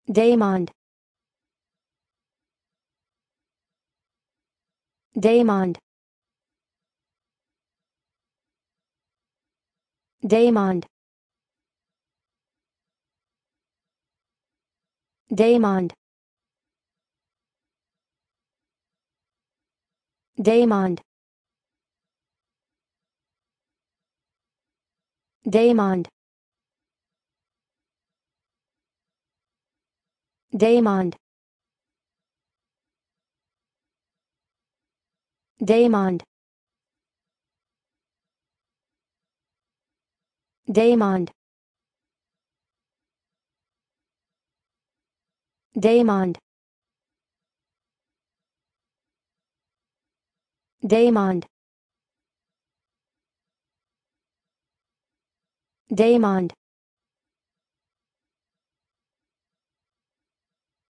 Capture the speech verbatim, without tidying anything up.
Daymond. Daymond. Daymond. Daymond. Daymond. Daymond. Daymond. Daymond. Daymond. Daymond. Daymond. Daymond.